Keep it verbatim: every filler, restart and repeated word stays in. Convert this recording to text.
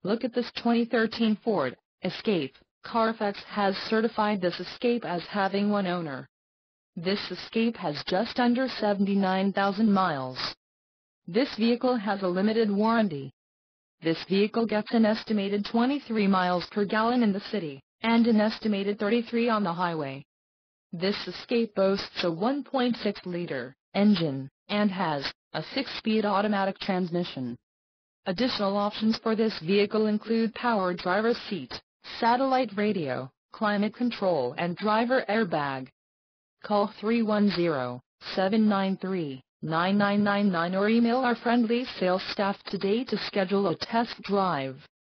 Look at this twenty thirteen Ford Escape. Carfax has certified this Escape as having one owner. This Escape has just under seventy-nine thousand miles. This vehicle has a limited warranty. This vehicle gets an estimated twenty-three miles per gallon in the city, and an estimated thirty-three on the highway. This Escape boasts a one point six liter engine, and has a six-speed automatic transmission. Additional options for this vehicle include power driver's seat, satellite radio, climate control and driver airbag. Call three one zero, seven nine three, nine nine nine nine or email our friendly sales staff today to schedule a test drive.